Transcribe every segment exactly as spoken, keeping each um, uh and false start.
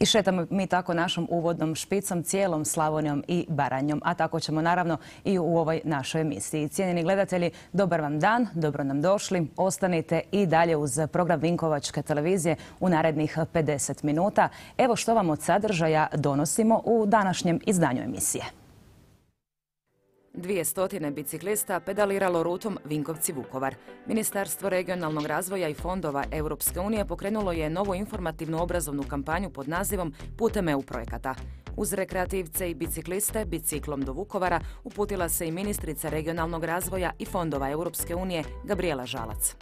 I šetamo mi tako našom uvodnom špicom cijelom Slavonijom i Baranjom, a tako ćemo naravno i u ovoj našoj emisiji. Cijenjeni gledatelji, dobar vam dan, dobro nam došli. Ostanite i dalje uz program Vinkovačke televizije u narednih pedeset minuta. Evo što vam od sadržaja donosimo u današnjem izdanju emisije. Dvije stotine biciklista pedaliralo rutom Vinkovci-Vukovar. Ministarstvo regionalnog razvoja i fondova Europske unije pokrenulo je novu informativnu obrazovnu kampanju pod nazivom Putem E U projekata. Uz rekreativce i bicikliste biciklom do Vukovara uputila se i ministrica regionalnog razvoja i fondova Europske unije Gabrijela Žalac.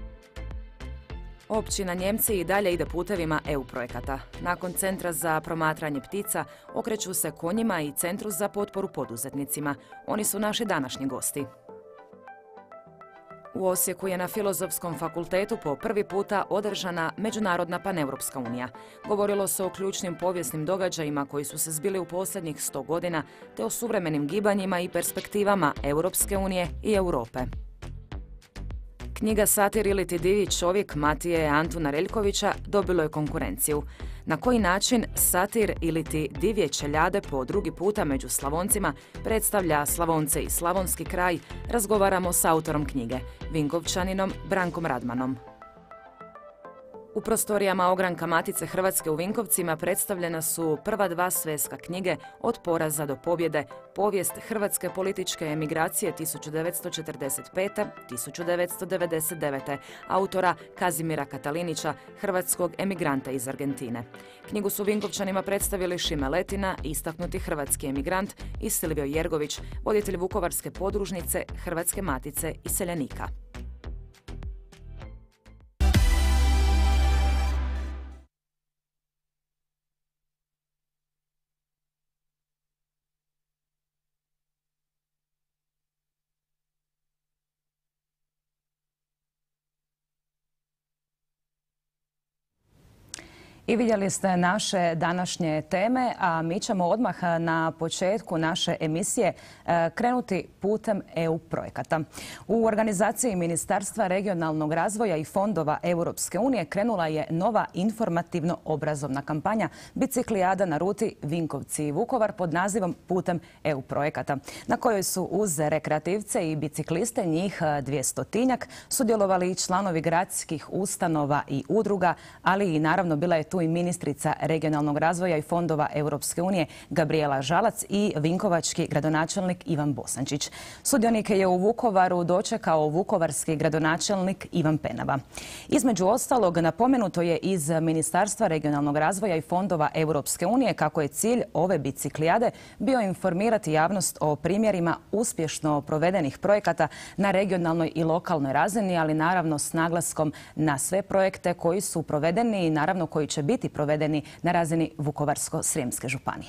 Općina Njemci i dalje ide putevima E U projekata. Nakon Centra za promatranje ptica okreću se konjima i Centru za potporu poduzetnicima. Oni su naši današnji gosti. U Osijeku je na Filozofskom fakultetu po prvi puta održana Međunarodna paneuropska unija. Govorilo se o ključnim povijesnim događajima koji su se zbili u posljednjih sto godina, te o suvremenim gibanjima i perspektivama Europske unije i Europe. Knjiga Satir ili ti divlji čovjek Matije Antuna Reljkovića dobilo je konkurenciju. Na koji način Satir ili ti divlje čeljade po drugi puta među Slavoncima predstavlja Slavonce i slavonski kraj, razgovaramo s autorom knjige, Vinkovčaninom Brankom Radmanom. U prostorijama ogranka Matice Hrvatske u Vinkovcima predstavljena su prva dva sveska knjige Od poraza do pobjede, povijest hrvatske političke emigracije tisuću devetsto četrdeset pete do tisuću devetsto devedeset devete autora Kazimira Katalinića, hrvatskog emigranta iz Argentine. Knjigu su Vinkovčanima predstavili Šime Letina, istaknuti hrvatski emigrant, i Silvio Jergović, voditelj Vukovarske podružnice Hrvatske Matice iseljenika. I vidjeli ste naše današnje teme, a mi ćemo odmah na početku naše emisije krenuti putem E U projekata. U organizaciji Ministarstva regionalnog razvoja i fondova Europske unije krenula je nova informativno-obrazovna kampanja Biciklijada na ruti Vinkovci i Vukovar pod nazivom Putem E U projekata, na kojoj su uz rekreativce i bicikliste, njih dvjestotinjak, sudjelovali i članovi gradskih ustanova i udruga, ali i naravno bila je tu i ministrica regionalnog razvoja i fondova Europske unije Gabrijela Žalac i vinkovački gradonačelnik Ivan Bosančić. Sudionike je u Vukovaru dočekao vukovarski gradonačelnik Ivan Penava. Između ostalog, napomenuto je iz Ministarstva regionalnog razvoja i fondova Europske unije kako je cilj ove biciklijade bio informirati javnost o primjerima uspješno provedenih projekata na regionalnoj i lokalnoj razini, ali naravno s naglaskom na sve projekte koji su provedeni i naravno koji će biti provedeni na razini Vukovarsko-srijemske županije.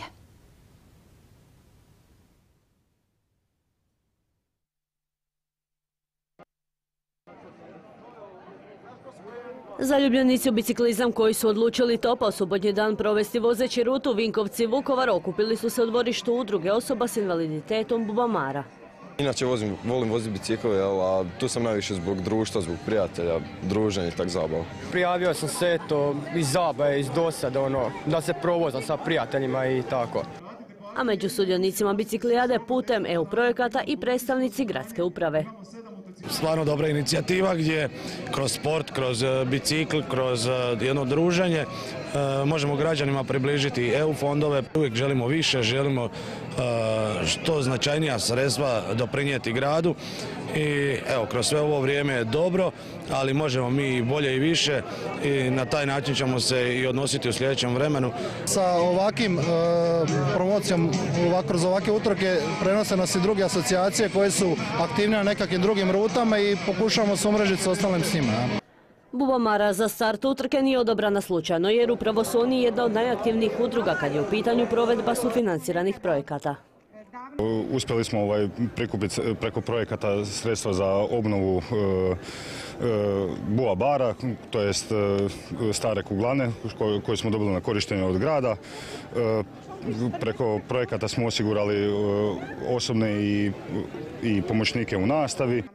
Zaljubljenici u biciklizam koji su odlučili topao subotnji dan provesti vozeći rutu Vinkovci-Vukovar okupili su se u dvorištu udruge osoba s invaliditetom Bubamara. Inače vozim, volim voziti bicikle, a tu sam najviše zbog društva, zbog prijatelja, druženja i tak zabava. Prijavio sam se to iz zabave, iz dosade, ono, da se provozam sa prijateljima i tako. A među sudionicima biciklijade putem E U projekata i predstavnici gradske uprave. Stvarno dobra inicijativa gdje kroz sport, kroz bicikl, kroz jedno druženje možemo građanima približiti E U fondove. Uvijek želimo više, želimo što značajnija sredstva doprinijeti gradu i evo, kroz sve ovo vrijeme je dobro, ali možemo mi bolje i više i na taj način ćemo se i odnositi u sljedećem vremenu. Sa ovakvim e, promocijom, ovak, kroz ovakve utrke prenose nas i druge asocijacije koje su aktivne na nekakvim drugim rutama i pokušavamo se umrežiti s ostalim s njima. Bubamara za start utrke nije odabrana slučajno jer upravo su oni jedna od najaktivnijih udruga kad je u pitanju provedba sufinanciranih projekata. Uspjeli smo ovaj, prikupiti preko projekata sredstva za obnovu e, e, Bua bara, to jest e, stare kuglane koje, koje smo dobili na korištenje od grada. E, preko projekata smo osigurali e, osobne i, i pomoćnike u nastavi.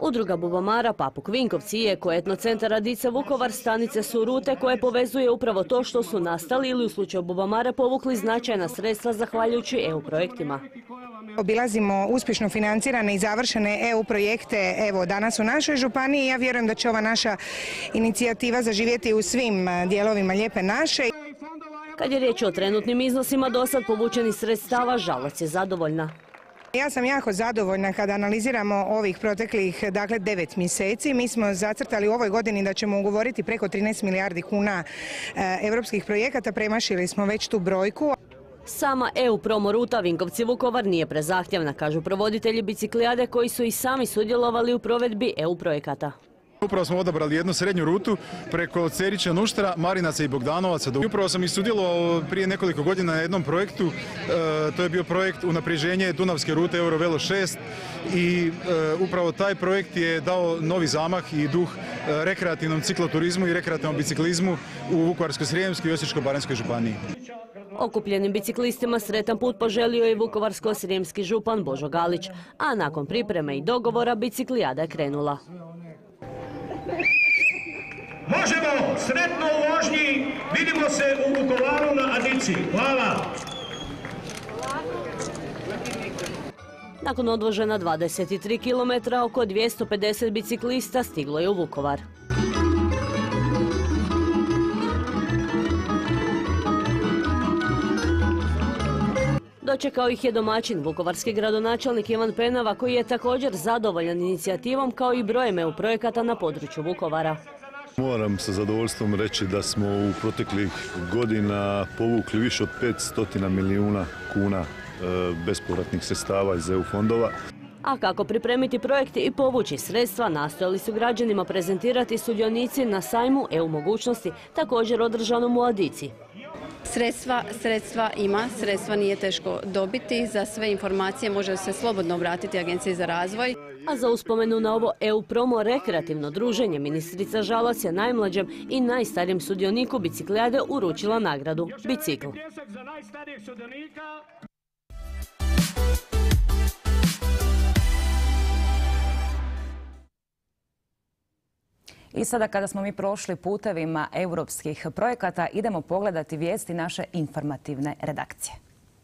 Udruga bubamara Papuk Vinkovci i Eko-etno centar Radice Vukovar stanice su rute koje povezuje upravo to što su nastali ili u slučaju bubamara povukli značajna sredstva zahvaljujući E U projektima. Obilazimo uspješno financirane i završene E U projekte evo danas u našoj županiji. Ja vjerujem da će ova naša inicijativa zaživjeti u svim dijelovima Lijepe naše. Kad je riječ o trenutnim iznosima dosad povučenih sredstava, Žalac je zadovoljna. Ja sam jako zadovoljna kada analiziramo ovih proteklih dakle devet mjeseci. Mi smo zacrtali u ovoj godini da ćemo ugovoriti preko trinaest milijardi kuna europskih projekata. Premašili smo već tu brojku. Sama E U promo ruta Vinkovci-Vukovar nije prezahtjevna, kažu provoditelji biciklijade koji su i sami sudjelovali u provedbi E U projekata. Upravo smo odabrali jednu srednju rutu preko Cerića, Nuštara, Marinaca i Bogdanovaca. Upravo sam i sudjelovao prije nekoliko godina na jednom projektu. E, to je bio projekt unapređenje Dunavske rute Eurovelo šest i e, upravo taj projekt je dao novi zamah i duh e, rekreativnom cikloturizmu i rekreativnom biciklizmu u Vukovarsko-srijemskoj i Osječko-baranjskoj županiji. Okupljenim biciklistima sretan put poželio je vukovarsko-srijemski župan Božo Galić, a nakon pripreme i dogovora biciklijada je krenula. Možemo, sretno u vožnji, vidimo se u Vukovaru na Adici. Hvala. Nakon odvožena dvadeset tri kilometra, oko dvjesto pedeset biciklista stiglo je u Vukovar. Dočekao ih je domaćin, vukovarski gradonačelnik Ivan Penava, koji je također zadovoljan inicijativom kao i brojem E U projekata na području Vukovara. Moram sa zadovoljstvom reći da smo u proteklih godina povukli više od petsto milijuna kuna bespovratnih sredstava iz E U fondova. A kako pripremiti projekte i povući sredstva, nastojali su građanima prezentirati sudionici na sajmu E U mogućnosti, također održanom u Adici. Sredstva, sredstva ima, sredstva nije teško dobiti, za sve informacije može se slobodno obratiti Agenciji za razvoj. A za uspomenu na ovo E U promo rekreativno druženje, ministrica Žalac je najmlađem i najstarijem sudioniku biciklijade uručila nagradu – bicikl. I sada kada smo mi prošli putevima europskih projekata, idemo pogledati vijesti naše informativne redakcije.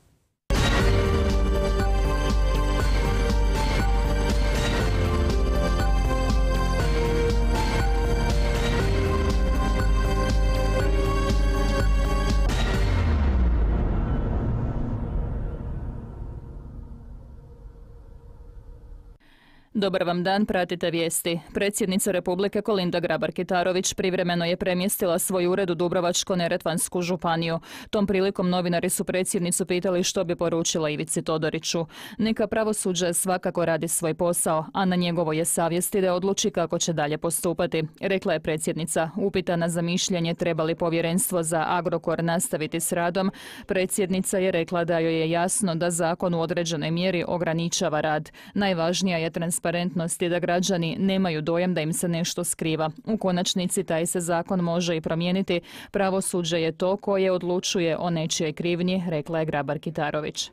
Dobar vam dan, pratite vijesti. Predsjednica Republike Kolinda Grabar-Kitarović privremeno je premjestila svoj ured u Dubrovačko-neretvansku županiju. Tom prilikom novinari su predsjednicu pitali što bi poručila Ivici Todoriću. Neka pravosuđe svakako radi svoj posao, a na njegovo je savjesti da odluči kako će dalje postupati, rekla je predsjednica. Upitana za mišljenje treba li povjerenstvo za Agrokor nastaviti s radom, predsjednica je rekla da joj je jasno da zakon u određenoj mjeri ograničava rad. Najvažnija je transparentnost i da građani nemaju dojam da im se nešto skriva. U konačnici taj se zakon može i promijeniti. Pravosuđe je to koje odlučuje o nečijoj krivnji, rekla je Grabar-Kitarović.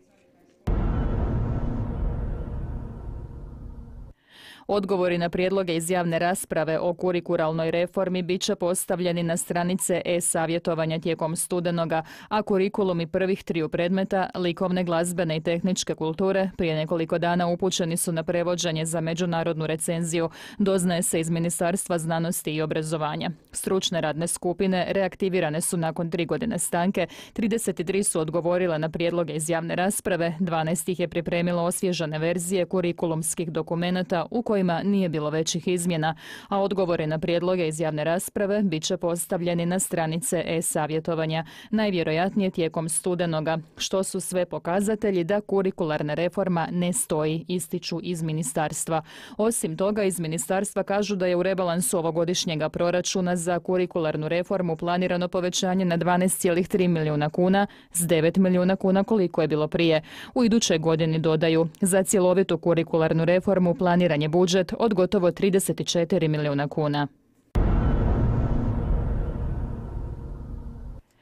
Odgovori na prijedloge iz javne rasprave o kurikuralnoj reformi bit će postavljeni na stranice e-savjetovanja tijekom studenoga, a kurikulumi prvih triju predmeta, likovne, glazbene i tehničke kulture, prije nekoliko dana upućeni su na prevođenje za međunarodnu recenziju, doznaje se iz Ministarstva znanosti i obrazovanja. Stručne radne skupine reaktivirane su nakon tri godine stanke, trideset tri su odgovorile na prijedloge iz javne rasprave, dvanaest ih je pripremilo osvježene verzije kurikulumskih dokumenata u kojima nije bilo većih izmjena, a odgovori na prijedloge iz javne rasprave bit će postavljeni na stranice e-savjetovanja, najvjerojatnije tijekom studenoga, što su sve pokazatelji da kurikularna reforma ne stoji, ističu iz ministarstva. Osim toga, iz ministarstva kažu da je u rebalansu ovogodišnjega proračuna za kurikularnu reformu planirano povećanje na dvanaest zarez tri milijuna kuna s devet milijuna kuna koliko je bilo prije. U idućoj godini dodaju, za cjelovitu kurikularnu reformu planiran je budžet od gotovo trideset četiri milijuna kuna.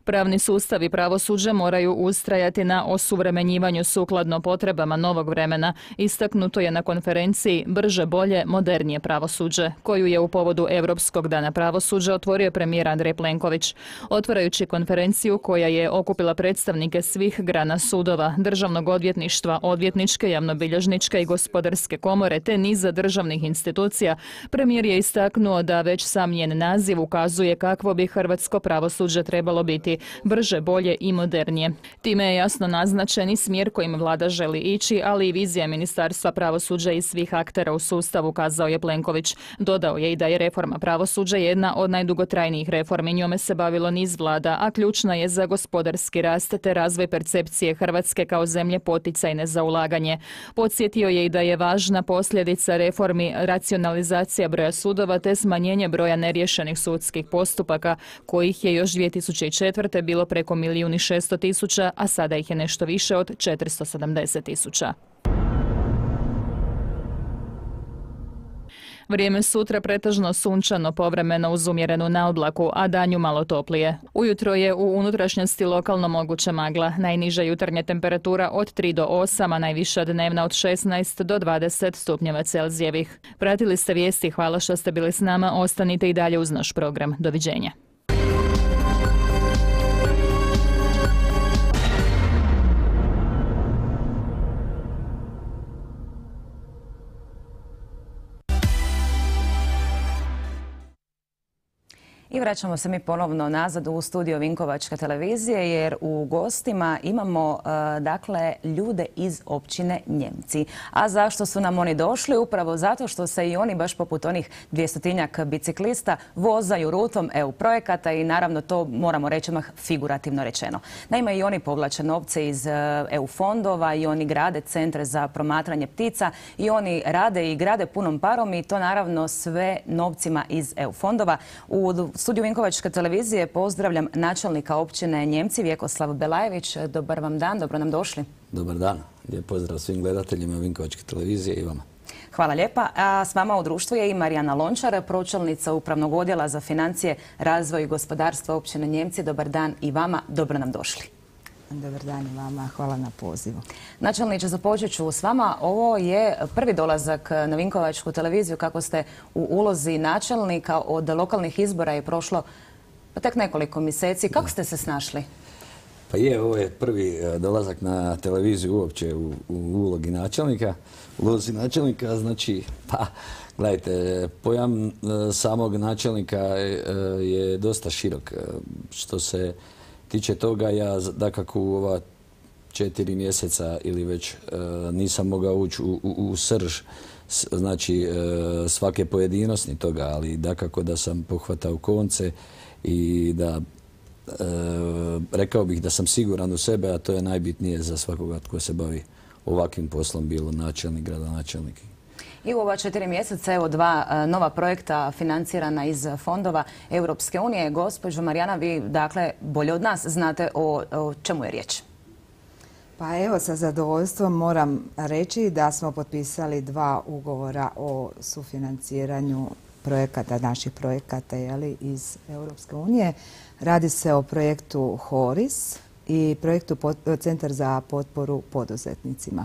Pravni sustav i pravosuđe moraju ustrajati na osuvremenjivanju sukladno potrebama novog vremena, istaknuto je na konferenciji Brže, bolje, modernije pravosuđe, koju je u povodu Europskog dana pravosuđa otvorio premijer Andrej Plenković. Otvarajući konferenciju koja je okupila predstavnike svih grana sudova, državnog odvjetništva, odvjetničke, javnobilježničke i gospodarske komore te niza državnih institucija, premijer je istaknuo da već sam njen naziv ukazuje kakvo bi hrvatsko pravosuđe trebalo biti, brže, bolje i modernije. Time je jasno naznačen i smjer kojim vlada želi ići, ali i vizija Ministarstva pravosuđa i svih aktera u sustavu, kazao je Plenković. Dodao je i da je reforma pravosuđa jedna od najdugotrajnijih reformi, njome se bavilo niz vlada, a ključna je za gospodarski rast te razvoj percepcije Hrvatske kao zemlje poticajne za ulaganje. Podsjetio je i da je važna posljedica reformi racionalizacija broja sudova te smanjenje broja neriješenih sudskih postupaka, kojih je još dvije tisuće četvrte bilo preko milijun i šesto tisuća, a sada ih je nešto više od četiristo sedamdeset tisuća. Vrijeme sutra pretežno sunčano, povremeno uz umjerenu naoblaku, a danju malo toplije. Ujutro je u unutrašnjosti lokalno moguća magla. Najniža jutarnja temperatura od tri do osam, a najviša dnevna od šesnaest do dvadeset stupnjeva Celzijevih. Pratili ste vijesti, hvala što ste bili s nama, ostanite i dalje uz naš program. Doviđenja. I vraćamo se mi ponovno nazad u studio Vinkovačke televizije jer u gostima imamo dakle ljude iz općine Njemci. A zašto su nam oni došli? Upravo zato što se i oni baš poput onih dvjestotinjak biciklista vozaju rutom E U projekata i naravno to moramo reći odmah figurativno rečeno. Naime, i oni povlače novce iz E U fondova i oni grade centre za promatranje ptica i oni rade i grade punom parom i to naravno sve novcima iz E U fondova. U studiju Vinkovačke televizije pozdravljam načelnika općine Njemci Vjekoslav Belajević. Dobar vam dan, dobro nam došli. Dobar dan, lijep pozdrav svim gledateljima Vinkovačke televizije i vama. Hvala lijepa. A s vama u društvu je i Marijana Lončar, pročelnica Upravnog odjela za financije, razvoj i gospodarstvo općine Njemci. Dobar dan i vama, dobro nam došli. Dobar dan i vama, hvala na pozivu. Načelniče, započet ću s vama. Ovo je prvi dolazak na Vinkovačku televiziju kako ste u ulozi načelnika. Od lokalnih izbora je prošlo pa tek nekoliko mjeseci. Kako ste se snašli? Pa je, ovo je prvi dolazak na televiziju uopće u, u ulogi načelnika. U ulozi načelnika, znači, pa, gledajte, pojam samog načelnika je dosta širok. Što se tiče toga, ja dakako u ova četiri mjeseca ili već e, nisam mogao ući u, u, u srž znači e, svake pojedinosti toga, ali dakako da sam pohvatao konce i da e, rekao bih da sam siguran u sebe, a to je najbitnije za svakoga tko se bavi ovakvim poslom, bilo načelnik, gradonačelnik. I u ova četiri mjeseca, evo dva nova projekta financirana iz fondova Europske unije. Gospođo Marijana, vi dakle bolje od nas znate o, o čemu je riječ. Pa evo, sa zadovoljstvom moram reći da smo potpisali dva ugovora o sufinanciranju projekata, naših projekata jeli, iz Europske unije. Radi se o projektu HORIS i projektu Centar za potporu poduzetnicima.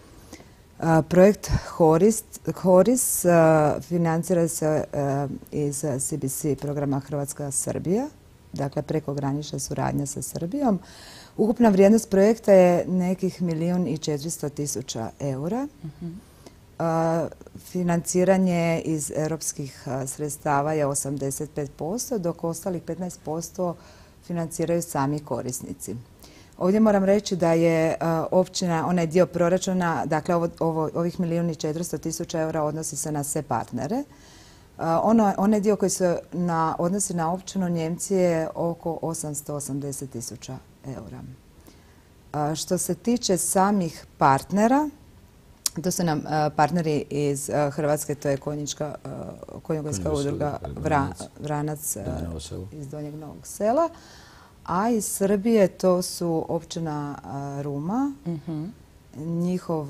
Projekt HORIS, HORIS financira se iz C B C programa Hrvatska-Srbija, dakle prekogranična suradnja sa Srbijom. Ukupna vrijednost projekta je nekih milijun i četiristo tisuća eura. Uh-huh. Financiranje iz europskih sredstava je osamdeset pet posto, dok ostalih petnaest posto financiraju sami korisnici. Ovdje moram reći da je općina, onaj dio proračuna, dakle ovo, ovo, ovih milijun i četiristo tisuća eura odnosi se na sve partnere. Ono, onaj dio koji se na, odnosi na općinu Njemci je oko osamsto osamdeset tisuća eura. Što se tiče samih partnera, to su nam partneri iz Hrvatske, to je Konjička, Konjogorska udruga Vranac iz Donjeg Novog Sela. A iz Srbije to su općina Ruma, uh-huh. njihov,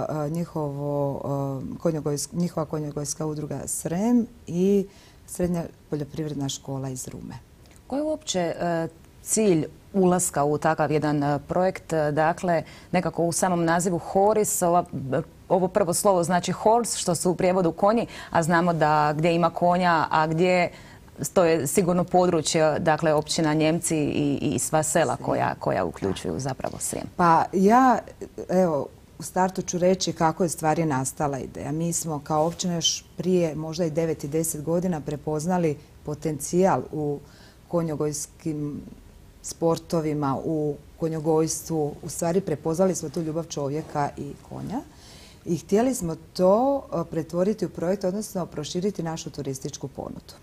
njihovo, konjogojsk, njihova konjogojska udruga Srem i Srednja poljoprivredna škola iz Rume. Koje uopće cilj ulaska u takav jedan projekt? Dakle, nekako u samom nazivu Horis, ova, ovo prvo slovo znači horse, što su u prijevodu konji, a znamo da gdje ima konja, a gdje to je sigurno područje, dakle, općina Njemci i, i sva sela koja, koja uključuju zapravo Srijem. Pa ja, evo, u startu ću reći kako je stvari nastala ideja. Mi smo kao općina još prije možda i devet i deset godina prepoznali potencijal u konjogojskim sportovima, u konjogojstvu. U stvari prepoznali smo tu ljubav čovjeka i konja i htjeli smo to pretvoriti u projekt, odnosno proširiti našu turističku ponudu.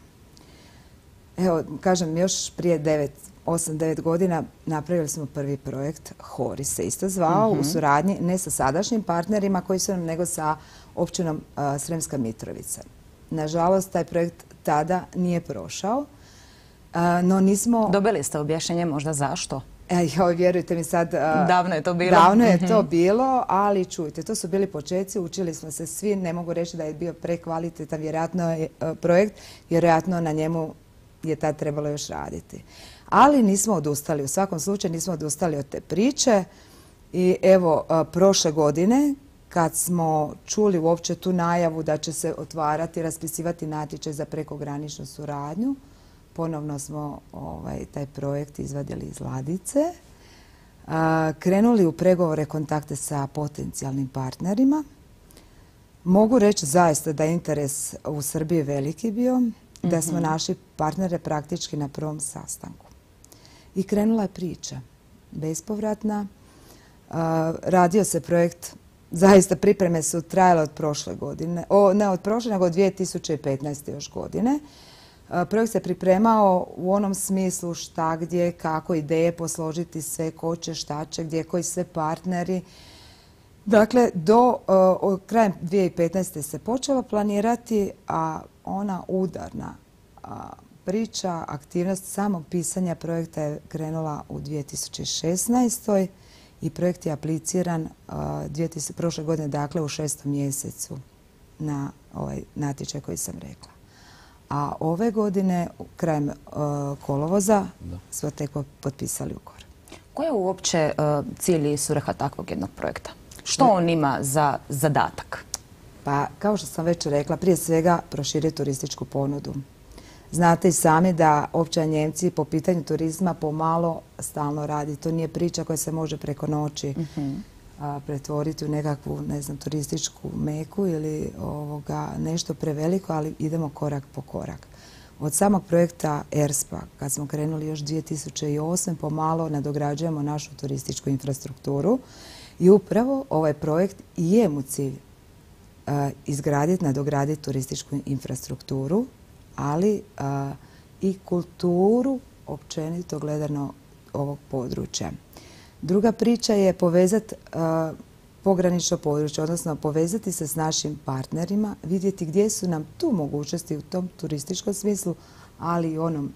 Evo, kažem, još prije osam devet godina napravili smo prvi projekt, Horis se isto zvao, u suradnji ne sa sadašnjim partnerima koji su nam, nego sa općinom Sremska Mitrovica. Nažalost, taj projekt tada nije prošao, no nismo... Dobili ste objašnjenje možda zašto? Evo, vjerujte mi sad... Davno je to bilo. Davno je to bilo, ali čujte, to su bili početci, učili smo se svi, ne mogu reći da je bio prekvalitetan vjerojatno projekt, vjerojatno na njemu je tad trebalo još raditi. Ali nismo odustali, u svakom slučaju nismo odustali od te priče i evo, prošle godine kad smo čuli uopće tu najavu da će se otvarati, raspisivati natječaj za prekograničnu suradnju, ponovno smo ovaj, taj projekt izvadili iz ladice, a, krenuli u pregovore, kontakte sa potencijalnim partnerima. Mogu reći zaista da je interes u Srbiji veliki bio, da smo naši partnere praktički na prvom sastanku. I krenula je priča, bespovratna. Radio se projekt, zaista pripreme su trajale od prošle godine, o, ne od prošle, nego od dvije tisuće petnaeste još godine. Projekt se pripremao u onom smislu šta, gdje, kako, ideje posložiti, sve ko će, šta će, gdje, koji sve partneri. Dakle, do uh, krajem dvije tisuće petnaeste se počelo planirati, a ona udarna a, priča, aktivnost samog pisanja projekta je krenula u dvije tisuće šesnaestoj i projekt je apliciran a, prošle godine, dakle u šestom mjesecu na ovaj natječaj koji sam rekla. A ove godine, krajem uh, kolovoza, smo tek potpisali ugovor. Koja je uopće uh, cilj i svrha takvog jednog projekta? Što on ima za zadatak? Pa, kao što sam već rekla, prije svega proširiti turističku ponudu. Znate i sami da općina Njemci po pitanju turizma pomalo stalno radi. To nije priča koja se može preko noći uh-huh. a, pretvoriti u nekakvu, ne znam, turističku meku ili ovoga, nešto preveliko, ali idemo korak po korak. Od samog projekta ERSPA, kad smo krenuli još dvije tisuće osme, pomalo nadograđujemo našu turističku infrastrukturu i upravo ovaj projekt i je mu cilj uh, izgraditi, nadograditi turističku infrastrukturu, ali uh, i kulturu općenito gledano ovog područja. Druga priča je povezati uh, pogranično područje, odnosno povezati se s našim partnerima, vidjeti gdje su nam tu mogućnosti u tom turističkom smislu, ali i onom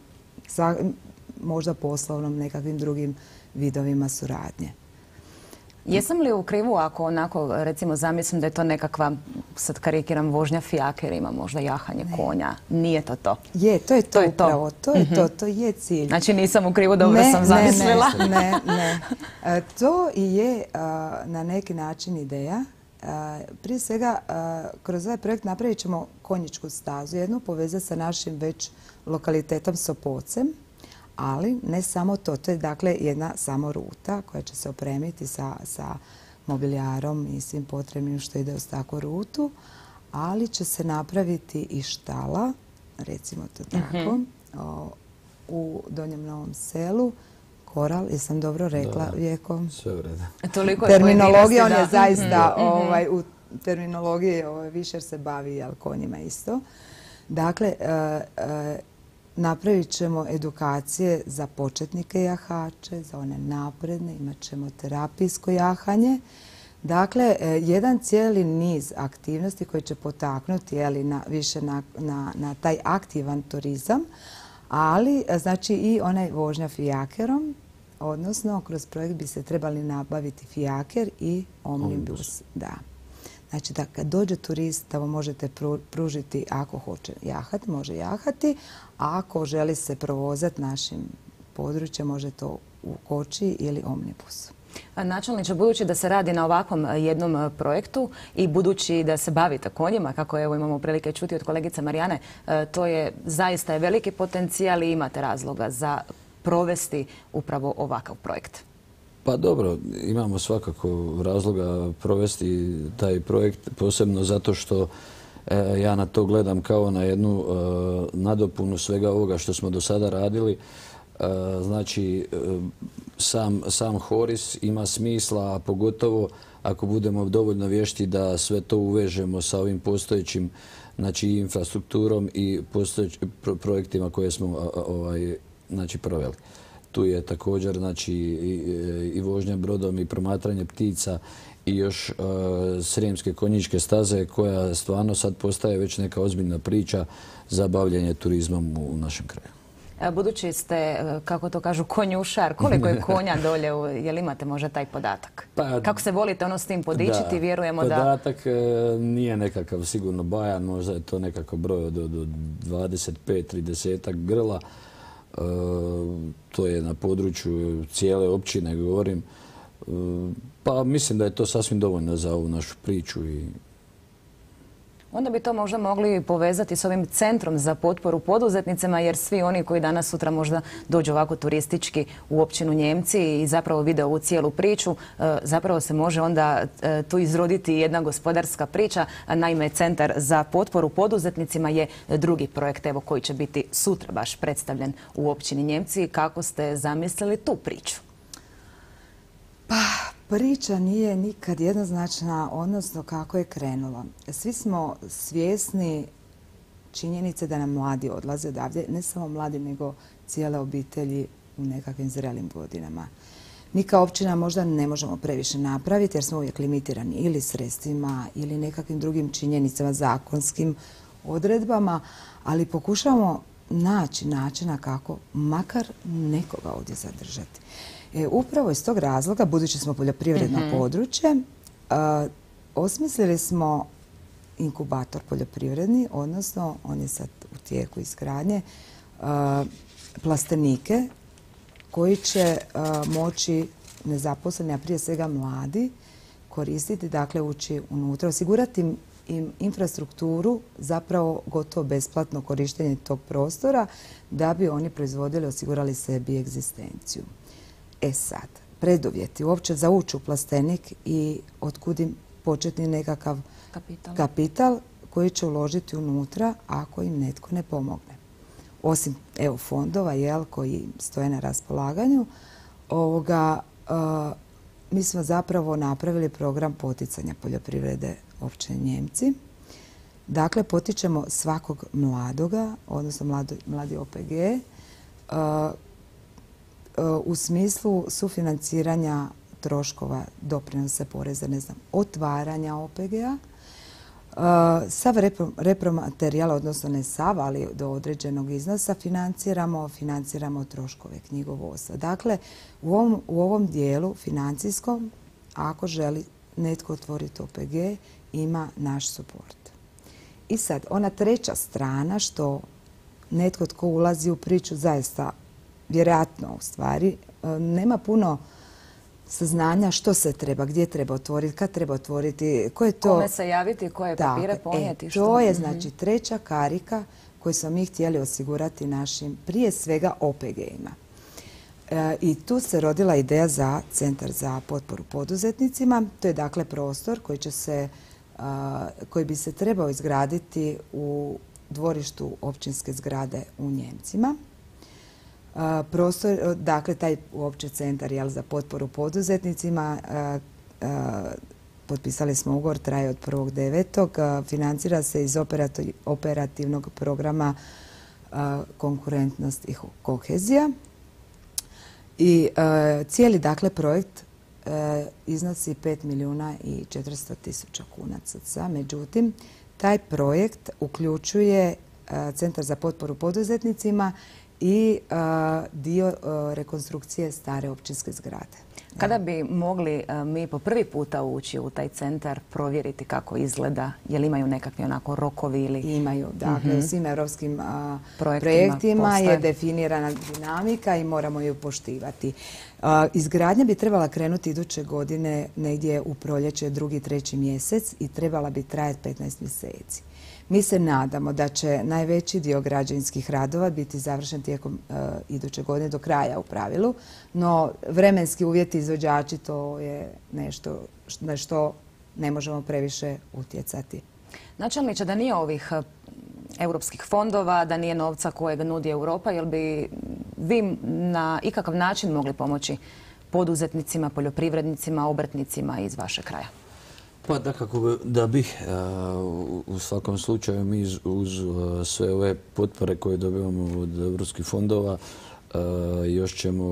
možda poslovnom nekakvim drugim vidovima suradnje. Jesam li u krivu ako onako, recimo, zamislim da je to nekakva, sad karikiram, vožnja fijakerima, možda jahanje konja? Nije to to? Je, to je to, to je upravo. To. To je to, to je cilj. Znači nisam u krivu, dobro ne, sam zamislila. Ne, ne, ne. E, to i je a, na neki način ideja. A, prije svega, a, kroz ovaj projekt napravit ćemo konjičku stazu jednu, povezati sa našim već lokalitetom Sopocem. Ali ne samo to, to je dakle jedna samo ruta koja će se opremiti sa, sa mobilijarom i svim potrebnim što ide uz takvu rutu, ali će se napraviti i štala, recimo to tako, mm-hmm. o, u Donjem Novom Selu. Koral, jesam dobro rekla, da, Vjeko? Sve u redu. Terminologija, on je zaista, mm-hmm. ovaj, u terminologiji ovaj, više se bavi jel, konjima isto. Dakle, uh, uh, napravit ćemo edukacije za početnike jahače, za one napredne, imat ćemo terapijsko jahanje. Dakle, jedan cijeli niz aktivnosti koji će potaknuti jeli, na, više na, na, na taj aktivan turizam, ali znači i onaj vožnja fijakerom, odnosno kroz projekt bi se trebali nabaviti fijaker i omnibus. Da. Znači da kad dođe turist da mu možete pružiti, ako hoće jahati, može jahati, a ako želi se provozati našim područje, može to u koči ili omnibus. Načelniče, budući da se radi na ovakvom jednom projektu i budući da se bavite konjima, kako evo imamo prilike čuti od kolegice Marijane, to je zaista je veliki potencijal i imate razloga za provesti upravo ovakav projekt. Pa dobro, imamo svakako razloga provesti taj projekt, posebno zato što e, ja na to gledam kao na jednu e, nadopunu svega ovoga što smo do sada radili. E, znači, e, sam, sam Horis ima smisla, a pogotovo ako budemo dovoljno vješti da sve to uvežemo sa ovim postojećim, znači, infrastrukturom i postojećim pro, projektima koje smo a, ovaj, znači, proveli. Tu je također, znači, i, i vožnja brodom i promatranje ptica i još uh, Srijemske konjičke staze koja stvarno sad postaje već neka ozbiljna priča za bavljenje turizmom u, u našem kraju. Budući ste, kako to kažu, konjušar, koliko je konja dolje, jel imate možda taj podatak? Pa, kako se volite ono s tim podičiti, da, vjerujemo podatak da... Podatak nije nekakav sigurno bajan, možda je to nekakav broj od, od dvadeset pet do trideset grla. E, to je na području cijele općine, govorim. E, pa mislim da je to sasvim dovoljno za ovu našu priču. I... Onda bi to možda mogli povezati s ovim centrom za potporu poduzetnicima, jer svi oni koji danas sutra možda dođu ovako turistički u općinu Njemci i zapravo vide ovu cijelu priču, zapravo se može onda tu izroditi jedna gospodarska priča. Naime, Centar za potporu poduzetnicima je drugi projekt evo, koji će biti sutra baš predstavljen u općini Njemci. Kako ste zamislili tu priču? Pa, priča nije nikad jednoznačna, odnosno kako je krenulo. Svi smo svjesni činjenice da nam mladi odlaze odavdje, ne samo mladi, nego cijele obitelji u nekakvim zrelim godinama. Mi kao općina možda ne možemo previše napraviti jer smo uvijek limitirani ili sredstvima ili nekakvim drugim činjenicama, zakonskim odredbama, ali pokušavamo naći načina kako makar nekoga ovdje zadržati. E, upravo iz tog razloga, budući smo poljoprivredno mm-hmm. područje, a, osmislili smo inkubator poljoprivredni, odnosno on je sad u tijeku izgradnje, a, plastenike koji će a, moći nezaposleni, a prije svega mladi, koristiti, dakle ući unutra, osigurati im infrastrukturu, zapravo gotovo besplatno korištenje tog prostora da bi oni proizvodili, osigurali sebi egzistenciju. E sad, preduvjeti uopće za ući u plastenik i otkud im početni nekakav kapital. kapital koji će uložiti unutra ako im netko ne pomogne. Osim E U fondova jel, koji stoje na raspolaganju, ovoga, a, mi smo zapravo napravili program poticanja poljoprivrede općine Njemci. Dakle, potičemo svakog mladoga, odnosno mladi, mladi O P G, a, u smislu sufinanciranja troškova doprinosa poreza, ne znam, otvaranja O P G-a. Sav repromaterijal, odnosno ne sav, ali do određenog iznosa financiramo, financiramo troškove knjigovodstva. Dakle, u ovom, u ovom dijelu financijskom, ako želi netko otvoriti O P G, ima naš suport. I sad, ona treća strana, što netko tko ulazi u priču zaista vjerojatno u stvari, nema puno saznanja što se treba, gdje treba otvoriti, kad treba otvoriti, ko je to... Kome se javiti, koje papire ponijeti. E, to je znači treća karika koju smo mi htjeli osigurati našim, prije svega, O P G-ima. E, I tu se rodila ideja za Centar za potporu poduzetnicima. To je dakle prostor koji će se, a, koji bi se trebao izgraditi u dvorištu općinske zgrade u Njemcima. Prostor, dakle, taj uopće centar jel, za potporu poduzetnicima, a, a, potpisali smo ugovor, traje od prvog devetog Financira se iz operativnog programa a, konkurentnost i kohezija. I a, cijeli, dakle, projekt a, iznosi pet milijuna i četiristo tisuća kuna cca. Međutim, taj projekt uključuje a, Centar za potporu poduzetnicima i dio rekonstrukcije stare općinske zgrade. Kada bi mogli mi po prvi puta ući u taj centar, provjeriti kako izgleda, je li imaju nekakvi onako rokovi ili... Imaju, dakle, mm-hmm. u svim europskim a, projektima, projektima je definirana dinamika i moramo ju poštivati. A, izgradnja bi trebala krenuti iduće godine negdje u proljeće, drugi, treći mjesec i trebala bi trajati petnaest mjeseci. Mi se nadamo da će najveći dio građevinskih radova biti završen tijekom uh, iduće godine do kraja u pravilu, no vremenski uvjeti izvođači to je nešto na što ne možemo previše utjecati. Načelniče, da nije ovih europskih fondova, da nije novca kojeg nudi Europa, jel bi vi na ikakav način mogli pomoći poduzetnicima, poljoprivrednicima, obrtnicima iz vašeg kraja? Pa dakako da bih, u svakom slučaju mi uz sve ove potpore koje dobivamo od europskih fondova još ćemo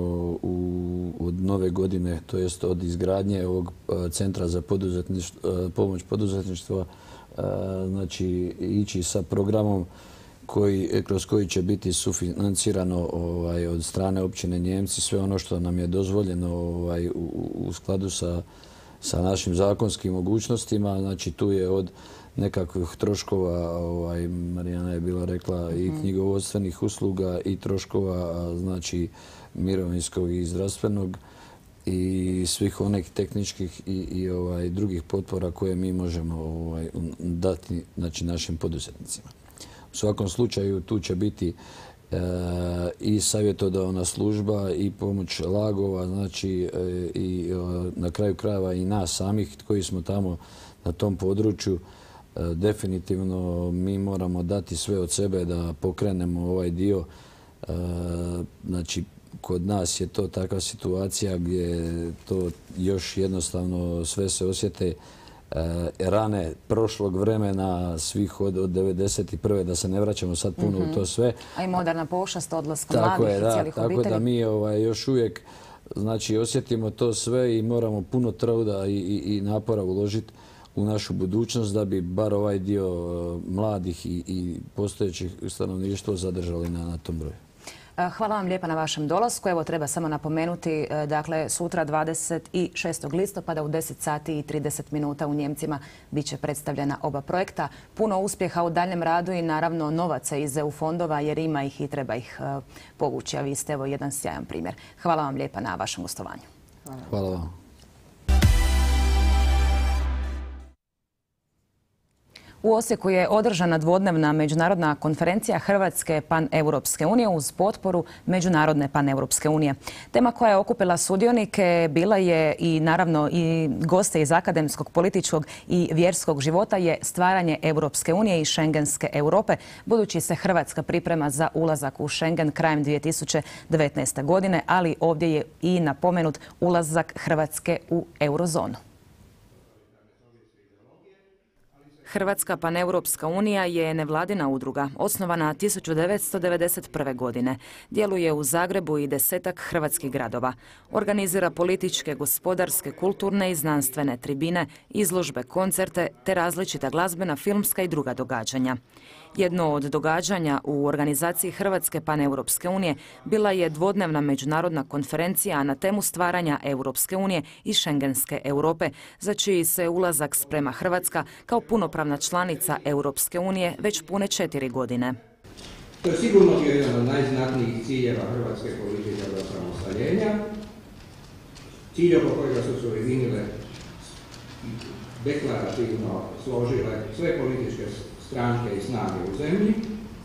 od nove godine, to jest od izgradnje ovog centra za pomoć poduzetništva, znači ići sa programom koji, kroz koji će biti sufinancirano ovaj, od strane općine Njemci sve ono što nam je dozvoljeno ovaj, u, u skladu sa sa našim zakonskim mogućnostima. Znači tu je od nekakvih troškova, ovaj, Marijana je bila rekla, i knjigovodstvenih usluga i troškova, znači mirovinskog i zdravstvenog i svih onih tehničkih i, i ovaj, drugih potpora koje mi možemo ovaj, dati, znači, našim poduzetnicima. U svakom slučaju tu će biti E, i savjetodavna služba i pomoć lagova, znači e, i e, na kraju krajeva i nas samih koji smo tamo na tom području. E, definitivno mi moramo dati sve od sebe da pokrenemo ovaj dio. E, znači kod nas je to takva situacija gdje to još jednostavno sve se osjete rane prošlog vremena, svih od, od devedeset prve da se ne vraćamo sad puno mm-hmm. u to sve. A i moderna pošast, odlaska mladih i cijelih tako obitelji. Tako da mi ovaj, još uvijek znači, osjetimo to sve i moramo puno truda i, i, i napora uložiti u našu budućnost da bi bar ovaj dio mladih i, i postojećih stanovništva zadržali na, na tom broju. Hvala vam lijepa na vašem dolasku. Evo, treba samo napomenuti, dakle, sutra dvadeset šestog listopada u deset sati i trideset minuta u Njemcima bit će predstavljena oba projekta. Puno uspjeha u daljem radu i naravno novaca iz E U fondova jer ima ih i treba ih povući. A vi ste evo jedan sjajan primjer. Hvala vam lijepa na vašem gostovanju. Hvala, Hvala vam. U Osijeku je održana dvodnevna međunarodna konferencija Hrvatske pan-Europske unije uz potporu Međunarodne pan-Europske unije. Tema koja je okupila sudionike bila je i naravno i goste iz akademskog, političkog i vjerskog života je stvaranje Europske unije i Schengenske Europe, budući se Hrvatska priprema za ulazak u Schengen krajem dvije tisuće devetnaeste. godine, ali ovdje je i napomenut ulazak Hrvatske u eurozonu. Hrvatska pan-Europska unija je nevladina udruga, osnovana tisuću devetsto devedeset prve. godine. Djeluje u Zagrebu i desetak hrvatskih gradova. Organizira političke, gospodarske, kulturne i znanstvene tribine, izložbe, koncerte te različita glazbena, filmska i druga događanja. Jedno od događanja u organizaciji Hrvatske pan-Europske unije bila je dvodnevna međunarodna konferencija na temu stvaranja Europske unije i Schengenske Europe, za čiji se ulazak sprema Hrvatska kao punopravna članica Europske unije već pune četiri godine. To je sigurno bio jedan od najznatnijih ciljeva hrvatske politike do osamostaljenja, cilj oko kojega su se ujedinile deklarativno složile sve političke stranke i snage u zemlji,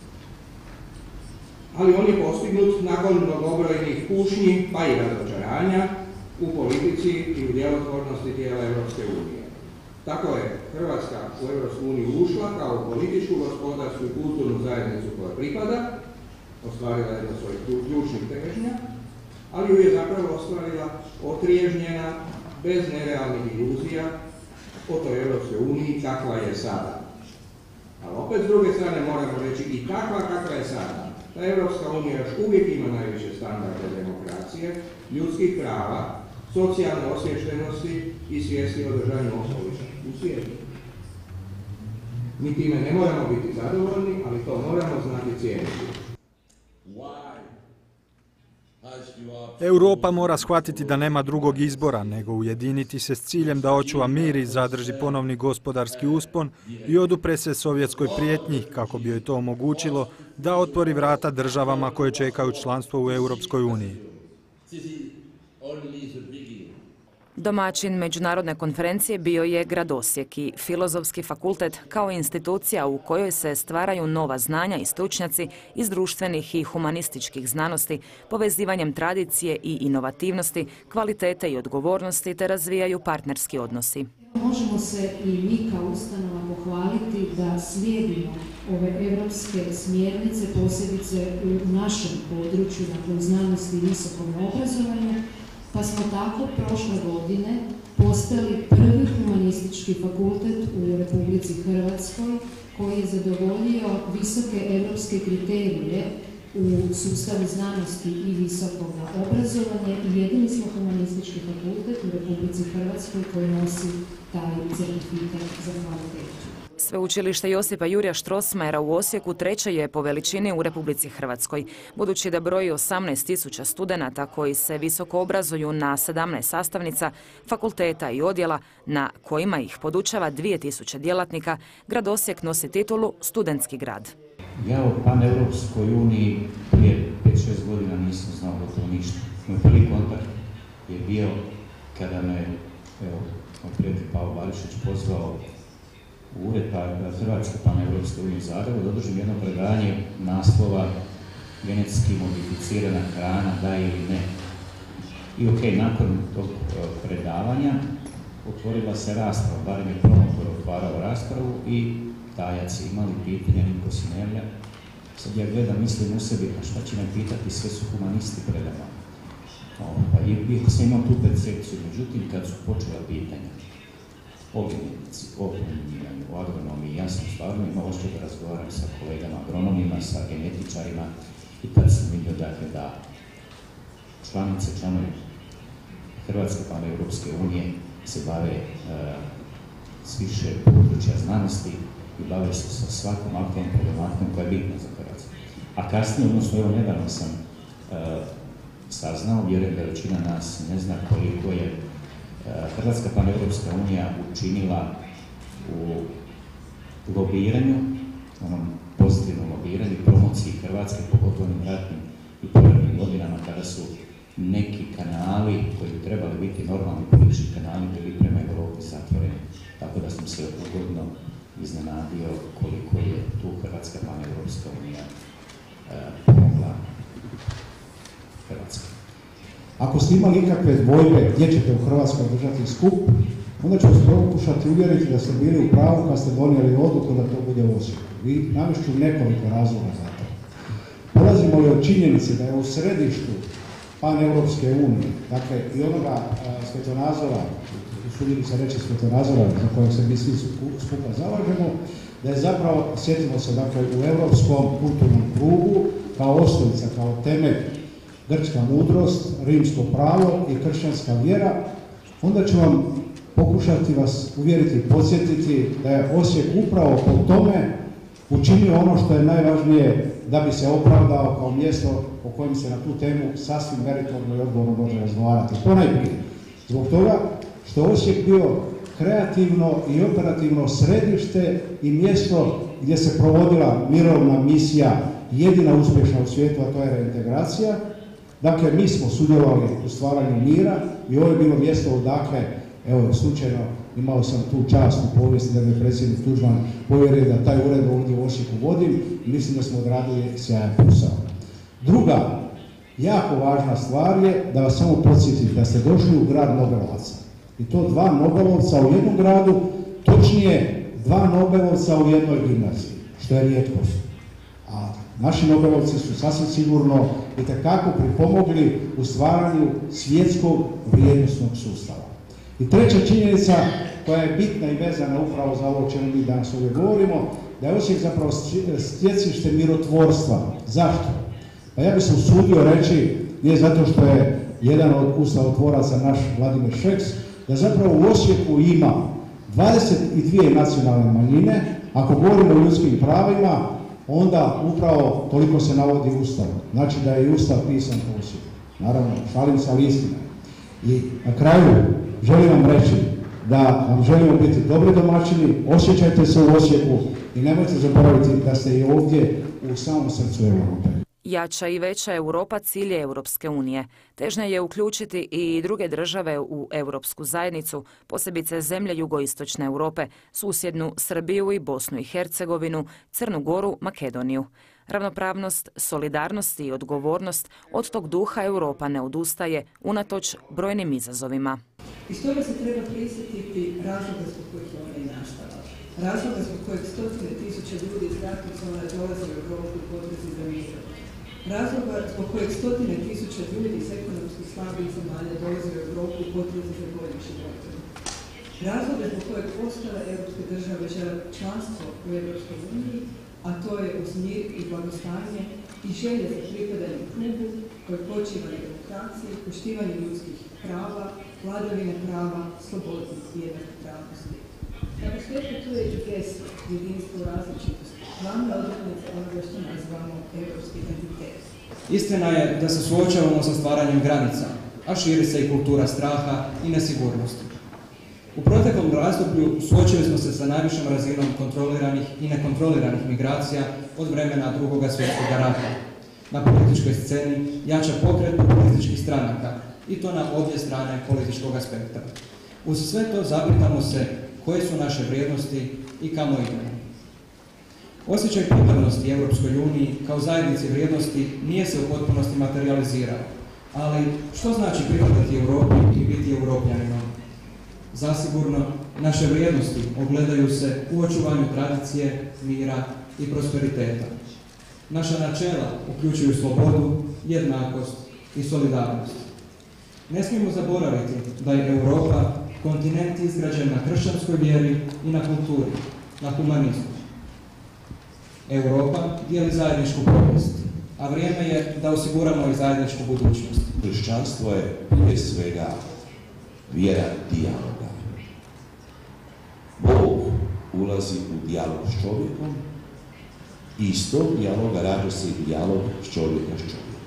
ali on je postignut nakon mnogobrojnih kušnji pa i razočaranja u politici i u djelotvornosti tijela Europske unije. Tako je Hrvatska u Europsku uniju ušla kao u političku, gospodarsku i kulturnu zajednicu koja pripada, ostvarila je do svojih ključnih težnja, ali ju je zapravo ostvarila otriježnjena, bez nerealnih iluzija o toj Europskoj uniji kakva je sada. Ali opet s druge strane moramo reći i takva kakva je sada. Ta Europska unija još uvijek ima najviše standarde demokracije, ljudskih prava, socijalne osviještenosti i svijesti o državnom okoliša u svijetu. Mi time ne moramo biti zadovoljni, ali to moramo znati cijeniti. Why? Europa mora shvatiti da nema drugog izbora, nego ujediniti se s ciljem da očuva mir i zadrži ponovni gospodarski uspon i odupre se sovjetskoj prijetnji kako bi joj to omogućilo da otvori vrata državama koje čekaju članstvo u Europskoj uniji. Domaćin međunarodne konferencije bio je grad Osijek i Filozofski fakultet kao institucija u kojoj se stvaraju nova znanja i stručnjaci iz društvenih i humanističkih znanosti, povezivanjem tradicije i inovativnosti, kvalitete i odgovornosti te razvijaju partnerski odnosi. Možemo se i mi kao ustanova pohvaliti da slijedimo ove evropske smjernice, posebice u našem području, dakle u znanosti i visokom obrazovanju, pa smo tako prošle godine postali prvi humanistički fakultet u Republici Hrvatskoj koji je zadovoljio visoke evropske kriterije u sustavu znanosti i visokog obrazovanja i jedini smo humanistički fakultet u Republici Hrvatskoj koji nosi taj certifikat za kvalitetu. Sveučilište Josipa Jurja Strossmayera u Osijeku treće je po veličini u Republici Hrvatskoj. Budući da broji osamnaest tisuća studenata koji se visoko obrazuju na sedamnaest sastavnica, fakulteta i odjela na kojima ih podučava dvije tisuće djelatnika, grad Osijek nosi titulu Studentski grad. Ja o Paneuropskoj uniji prije pet šest godina nisam znao gotovo ništa. Moj prvi kontakt je bio kada me, evo, moj prijatelj Pavo Barišić pozvao u ured Hrvatske Paneuropske unije u Zagrebu da održim jedno predavanje naslova genetski modificirana hrana, da ili ne. I ok, nakon tog predavanja otvorila se rasprava, barem je promotor otvarao raspravu i tajaci imali pitanja, niko se ne javlja. Sad ja gledam, mislim u sebi, a šta će me pitati, sve su humanisti predama. Pa i sam imao tu percepciju, međutim kad su počela pitanja o genetici, o promjenjivanju, o agronomiji, ja sam stvarno imao ošto da razgovaram sa kolegama agronomima, sa genetičarima i tad sam vidio dakle da članice, članovi Hrvatske Paneuropske unije se bave uh, s više područja znanosti i bave se sa svakom aktualnom problematikom koja je bitna za Hrvatsku. A kasnije, odnosno evo nedavno sam uh, saznao, vjerujem da većina nas ne zna koliko je Hrvatska Paneuropska unija učinila u lobiranju, onom pozitivnom lobiranju i promociji Hrvatske, pogotovo onim ratnim i povratnim godinama kada su neki kanali koji bi trebali biti normalni politički kanali bili prema Europi zatvoreni. Tako da sam se ugodno iznenadio koliko je tu Hrvatska Paneuropska unija pomogla Hrvatskoj. Ako ste imali ikakve dvojbe gdje ćete u Hrvatskoj držati skup, onda ću vas pokušati uvjeriti da ste bili u pravu kad ste donijeli odluku da to bude u Osijeku. Vi navešću nekoliko razloga za to. Polazimo li od činjenice da je u središtu Paneuropske unije, dakle i onoga a, svjetonazora, usudim se reći svjetonazora za kojeg se mi svi skupa zalažemo, da je zapravo, sjetimo se dakle u europskom kulturnom krugu kao osnovica, kao temelj grčka mudrost, rimsko pravo i kršćanska vjera, onda ću vam pokušati vas uvjeriti i podsjetiti da je Osijek upravo po tome učinio ono što je najvažnije da bi se opravdao kao mjesto po kojem se na tu temu sasvim meritorno i odgovorno može razgovarati. Ponajprije zbog toga što je Osijek bio kreativno i operativno središte i mjesto gdje se provodila mirovna misija, jedina uspješna u svijetu, a to je reintegracija. Dakle, mi smo sudjelovali u stvaranju mira i ovo je bilo mjesto odakle, evo, slučajno imao sam tu čast u povijesti da me predsjednik Tuđman povjerio da taj ured ovdje u Osijeku vodim i mislim da smo odradili sjajan posao. Druga, jako važna stvar je da vas samo podsjetim da ste došli u grad Nobelovaca. I to dva Nobelovca u jednom gradu, točnije dva Nobelovca u jednoj gimnaziji, što je rijetkost. A naši Nobelovci su sasvim sigurno itekako pripomogli u stvaranju svjetskog vrijednosnog sustava. I treća činjenica koja je bitna i vezana upravo za ovo o čemu mi danas ovdje govorimo, da je Osijek zapravo stjecište mirotvorstva. Zašto? Pa ja bih se usudio reći, nije zato što je jedan od ustavotvoraca naš Vladimir Šeks, da zapravo u Osijeku ima dvadeset dvije nacionalne manjine, ako govorimo o ljudskim pravima, onda upravo toliko se navodi u Ustavu. Znači da je i Ustav pisan po Osijeku. Naravno, šalim se, ali istina. I na kraju želim vam reći da vam želimo biti dobri domaćini, osjećajte se u Osijeku i nemojte zaboraviti da ste i ovdje u samom srcu Europe. Jača i veća Europa cilj je Europske unije. Težnja je uključiti i druge države u europsku zajednicu, posebice zemlje jugoistočne Europe, susjednu Srbiju i Bosnu i Hercegovinu, Crnu Goru, Makedoniju. Ravnopravnost, solidarnost i odgovornost, od tog duha Europa ne odustaje unatoč brojnim izazovima. I stoga se treba prisjetiti razloga zbog kojih je ona i nastala. Razloga zbog kojeg stotine tisuća ljudi iz ratnih zona dolaze u Europu u potrazi za mirom. Razloga zbog kojeg stotine tisuća ljudi iz ekonomski slabih zemalja dolaze u Europu u potrazi za boljim životom. Razloga zbog kojeg ostale europske države žele članstvo u Europskoj uniji, a to je uz mir i blagostanje i želje za pripadanjem klubu koji počiva na demokraciji, poštivanju ljudskih prava, vladavine prava, slobodi i jednakopravnosti. Dakle, sve tu je i gesto, jedinstvo različitosti, glavna odrednica onoga što nazivamo europski identitet. Istina je da se suočavamo sa stvaranjem granica, a širi se i kultura straha i nesigurnosti. U proteklom razdoblju suočili smo se sa najvišom razinom kontroliranih i nekontroliranih migracija od vremena drugog svjetskog rata. Na političkoj sceni jača pokret populističkih stranaka i to na obje strane političkog aspekta. Uz sve to zapitamo se koje su naše vrijednosti i kamo idemo. Osjećaj pripadnosti Europskoj uniji kao zajednici vrijednosti nije se u potpunosti materializirao. Ali što znači pripadati Europi i biti europljaninom? Zasigurno, naše vrijednosti ogledaju se u očuvanju tradicije, mira i prosperiteta. Naša načela uključuju slobodu, jednakost i solidarnost. Ne smijemo zaboraviti da je Europa kontinent izgrađen na kršćanskoj vjeri i na kulturi, na humanizmu. Europa dijeli zajedničku povijest, a vrijeme je da osiguramo i zajedničku budućnost. Kršćanstvo je prije svega vjera dijaloga. Bog ulazi u dijalog s čovjekom i iz tog dijaloga rađa se i dijalog s čovjeka s čovjekom.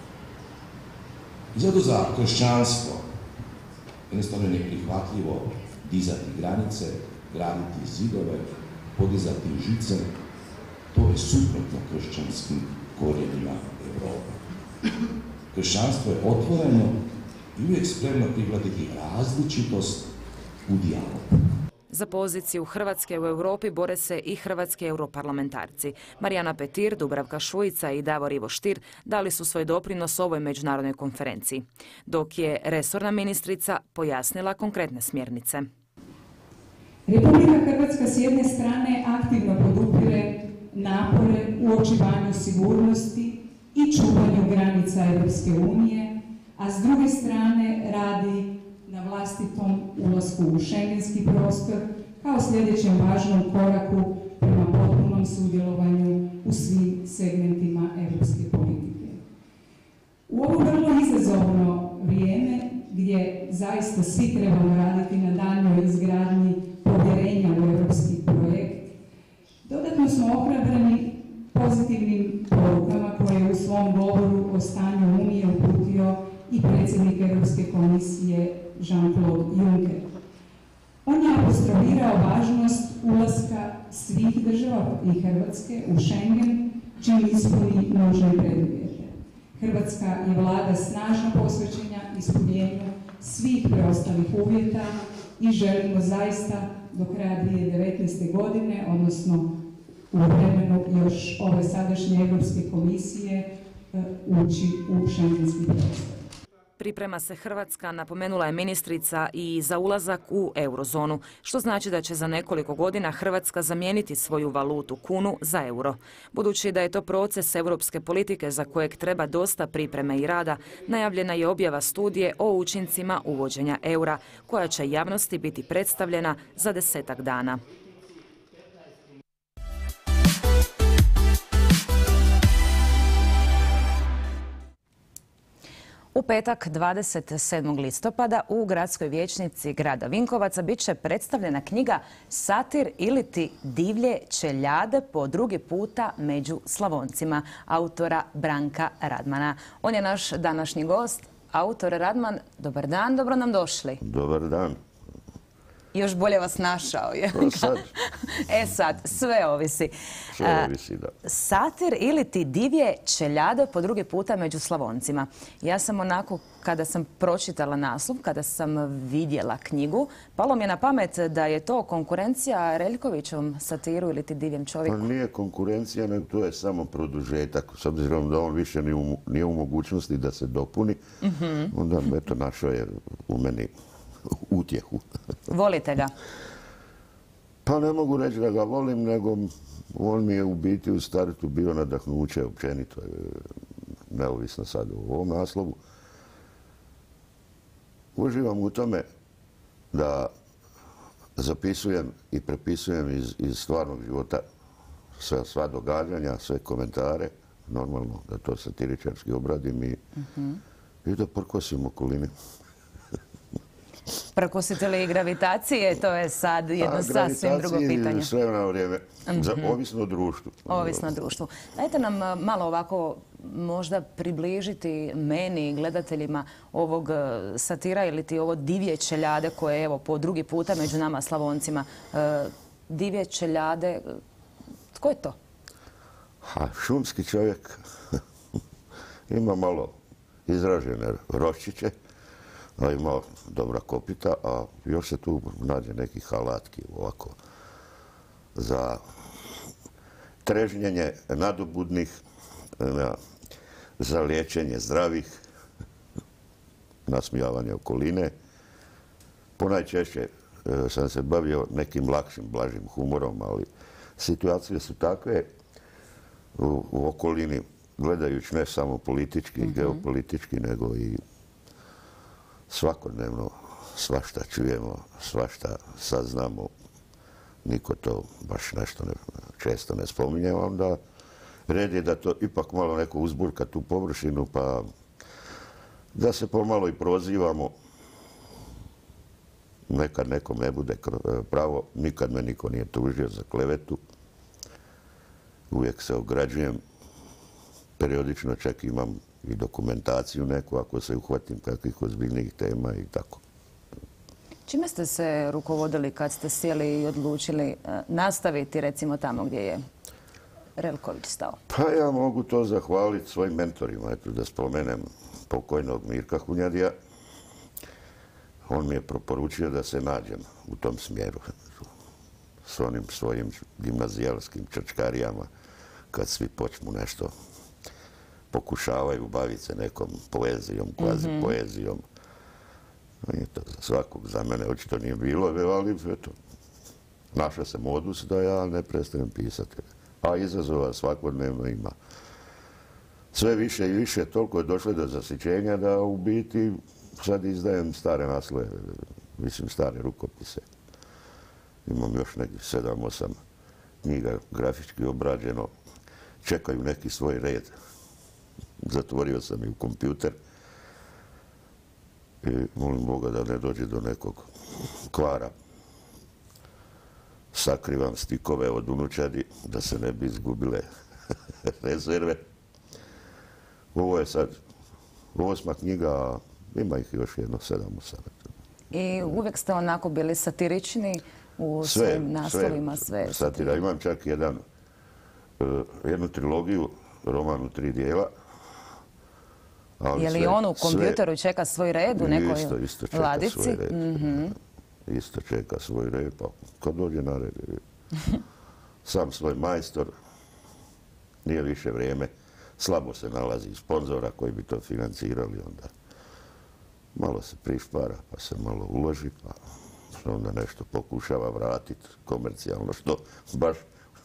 I zato za kršćanstvo jednostavno je neprihvatljivo dizati granice, graditi zidove, podizati žice. To je suprotno kršćanskim korijenima Europe. Kršćanstvo je otvoreno i uvijek spremno prihvatiti različitost u dijalogu. Za poziciju Hrvatske u Europi bore se i hrvatski europarlamentarci. Marijana Petir, Dubravka Šuica i Davor Ivo Stier dali su svoj doprinos ovoj međunarodnoj konferenciji, dok je resorna ministrica pojasnila konkretne smjernice. Republika Hrvatska s jedne strane aktivno podupire napore u očuvanju sigurnosti i čuvanju granica Europske unije, a s druge strane radi na vlastitom ulasku u šengenski prostor kao sljedećem važnom koraku prema potpunom sudjelovanju u svim segmentima europske politike. U ovo vrlo izazovno vrijeme gdje zaista svi trebamo raditi na daljnjoj izgradnji povjerenja u europski projekt, dodatno smo ohrabreni pozitivnim porukama koje je u svom govoru o stanju Unije uputio i predsjednik Europske komisije Jean-Claude Juncker. On je apostrofirao važnost ulaska svih država i Hrvatske u Schengen, čim ispuni nužne preduvjete. Hrvatska je vlada snažno posvećena ispunjenju svih preostalih uvjeta i želimo zaista do kraja dvije tisuće devetnaeste. godine, odnosno u vremenu još ove sadašnje Europske komisije, ući u šengenski prostor. Priprema se Hrvatska, napomenula je ministrica, i za ulazak u eurozonu, što znači da će za nekoliko godina Hrvatska zamijeniti svoju valutu kunu za euro. Budući da je to proces europske politike za kojeg treba dosta pripreme i rada, najavljena je objava studije o učincima uvođenja eura, koja će javnosti biti predstavljena za desetak dana. U petak dvadeset sedmog listopada u gradskoj vijećnici grada Vinkovaca bit će predstavljena knjiga Satir iliti divlje čeljade po drugi puta među Slavoncima, autora Branka Radmana. On je naš današnji gost. Autor Radman, dobar dan, dobro nam došli. Dobar dan. Još bolje vas našao. Sad. E sad, sve ovisi. Sve ovisi, da. Satir iliti divlje čeljade po drugi puta među Slavoncima. Ja sam onako, kada sam pročitala naslov, kada sam vidjela knjigu, palo mi je na pamet da je to konkurencija Reljkovićevom Satiru iliti divljem čovjeku. Pa nije konkurencija, nego to je samo produžetak. S obzirom da on više nije u mogućnosti da se dopuni, onda eto našao je u meni utjehu. Volite ga? Pa ne mogu reći da ga volim, nego on mi je u biti u startu bio nadahnuće općenito, neovisno sad u ovom naslovu. Uživam u tome da zapisujem i prepisujem iz, iz stvarnog života sva, sva događanja, sve komentare, normalno da to satiričarski obradim i, uh-huh. i da prkosim okolini. Prkosite li gravitacije? To je sad jedno sasvim drugo pitanje. Gravitacije sve na vrijeme, mm-hmm. ovisno o društvu. Ovisno o društvu. Dajte nam malo ovako možda približiti meni, gledateljima, ovog Satira iliti ovo divlje čeljade koje je evo po drugi puta među nama Slavoncima. E, divlje čeljade, tko je to? Ha, šumski čovjek. Ima malo izražene roščiće, a ima dobra kopita, a još se tu nađe neki halatki ovako za trežnjenje nadobudnih, za liječenje zdravih, nasmijavanje okoline. Ponajčešće sam se bavio nekim lakšim, blažim humorom, ali situacije su takve u, u okolini, gledajući ne samo politički i mm-hmm. geopolitički, nego i svakodnevno svašta čujemo, svašta saznamo. Niko to baš nešto ne, često ne spominje, onda red je da to ipak malo neko uzburka tu površinu, pa da se pomalo i prozivamo. Nekad nekom ne bude pravo, nikad me niko nije tužio za klevetu. Uvijek se ograđujem, periodično čak imam i dokumentaciju neku ako se uhvatim kakvih ozbiljnijih tema i tako. Čime ste se rukovodili kad ste sjeli i odlučili nastaviti recimo tamo gdje je Reljković stao? Pa ja mogu to zahvaliti svojim mentorima. Eto da spomenem pokojnog Mirka Hunjadija. On mi je proporučio da se nađem u tom smjeru s onim svojim gimnazijalskim čačkarijama kad svi počnu nešto pokušavaju baviti se nekom poezijom, kvazi mm-hmm. poezijom. Nije to za svakog, za mene očito nije bilo, ali eto, našao sam modus da ja ne prestajem pisati. A izazova svakodnevno ima. Sve više i više, toliko je došlo do zasićenja da u biti sad izdajem stare naslove, mislim stare rukopise. Imam još nekih sedam, osam knjiga grafički obrađeno, čekaju neki svoj red. Zatvorio sam i u kompjuter i molim Boga da ne dođe do nekog kvara. Sakrivam stikove od unučadi da se ne bi izgubile rezerve. Ovo je sad osma knjiga, a ima ih još jedno sedam, osam. I uvijek ste onako bili satirični u sve, svojim naslovima? Sve, sve satira. Imam čak jedan, jednu trilogiju, roman u tri dijela. Ali je li on u kompjuteru sve, čeka svoj red u nekoj isto, isto čeka ladici? Svoj red. Mm-hmm. Isto čeka svoj red, pa kad dođe na red, sam svoj majstor, nije više vrijeme, slabo se nalazi sponzora koji bi to financirali, onda malo se prišpara, pa se malo uloži, pa onda nešto pokušava vratiti komercijalno, što baš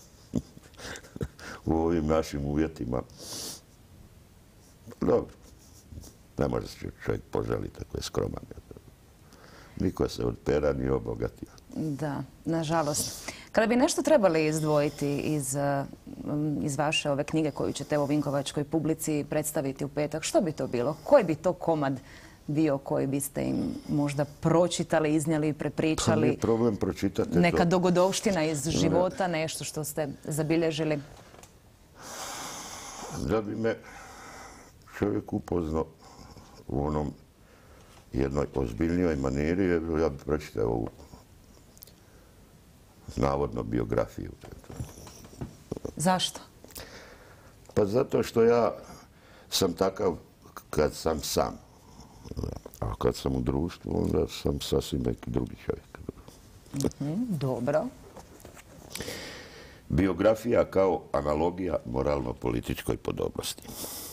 u ovim našim uvjetima. Dobro. Ne može se čovjek požaliti ako je skroman. Niko se od pera nije obogatio. Da, nažalost. Kada bi nešto trebali izdvojiti iz, iz vaše ove knjige koju ćete u Vinkovačkoj publici predstaviti u petak, što bi to bilo? Koji bi to komad bio koji biste im možda pročitali, iznijeli, prepričali? Pa nije problem pročitati. Neka dogodovština iz života, nešto što ste zabilježili? Da bi me čovjek upoznao u onom jednoj ozbiljnijoj maniri, ja bih pročitao ovu navodno biografiju. Zašto? Pa zato što ja sam takav kad sam sam. A kad sam u društvu, onda sam sasvim neki drugi čovjek. Mm-hmm, dobro. Biografija kao analogija moralno-političkoj podobnosti.